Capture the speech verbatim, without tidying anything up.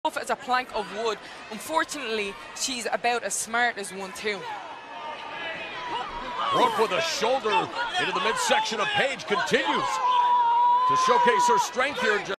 tough as a plank of wood. Unfortunately, she's about as smart as one too. Brooke with a shoulder into the midsection of Paige continues to showcase her strength here.